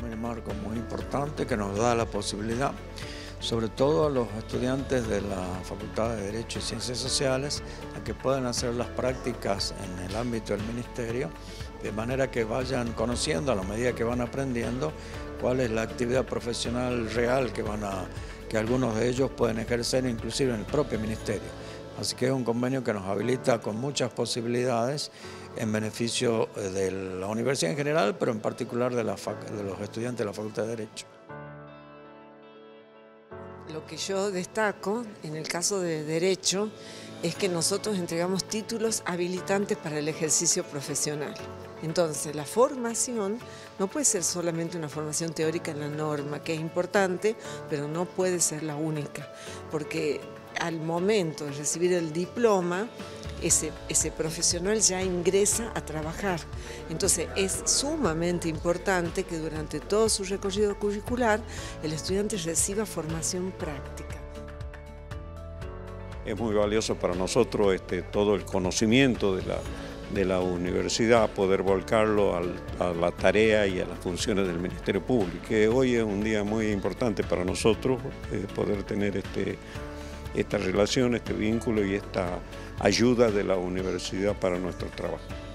marco muy importante que nos da la posibilidad, sobre todo a los estudiantes de la Facultad de Derecho y Ciencias Sociales, a que puedan hacer las prácticas en el ámbito del Ministerio, de manera que vayan conociendo a la medida que van aprendiendo cuál es la actividad profesional real que algunos de ellos pueden ejercer inclusive en el propio Ministerio. Así que es un convenio que nos habilita con muchas posibilidades en beneficio de la universidad en general, pero en particular de los estudiantes de la Facultad de Derecho. Lo que yo destaco en el caso de Derecho es que nosotros entregamos títulos habilitantes para el ejercicio profesional. Entonces, la formación no puede ser solamente una formación teórica en la norma, que es importante, pero no puede ser la única, porque al momento de recibir el diploma, ese profesional ya ingresa a trabajar. Entonces es sumamente importante que durante todo su recorrido curricular el estudiante reciba formación práctica. Es muy valioso para nosotros todo el conocimiento de la universidad, poder volcarlo a la tarea y a las funciones del Ministerio Público, que hoy es un día muy importante para nosotros, poder tener esta relación, este vínculo y esta ayuda de la universidad para nuestro trabajo.